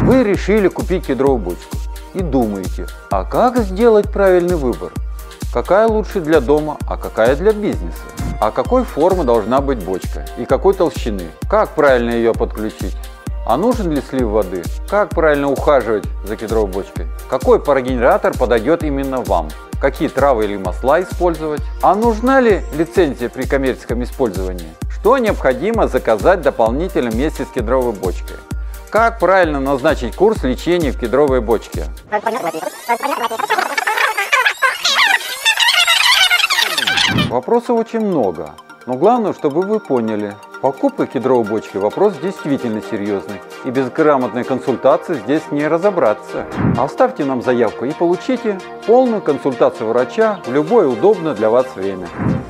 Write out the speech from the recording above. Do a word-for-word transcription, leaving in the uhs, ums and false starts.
Вы решили купить кедровую бочку и думаете, а как сделать правильный выбор? Какая лучше для дома, а какая для бизнеса? А какой формы должна быть бочка и какой толщины? Как правильно ее подключить? А нужен ли слив воды? Как правильно ухаживать за кедровой бочкой? Какой парогенератор подойдет именно вам? Какие травы или масла использовать? А нужна ли лицензия при коммерческом использовании? Что необходимо заказать дополнительно вместе с кедровой бочкой? Как правильно назначить курс лечения в кедровой бочке? Вопросов очень много, но главное, чтобы вы поняли, покупка кедровой бочки вопрос действительно серьезный, и без грамотной консультации здесь не разобраться. Оставьте нам заявку и получите полную консультацию врача в любое удобное для вас время.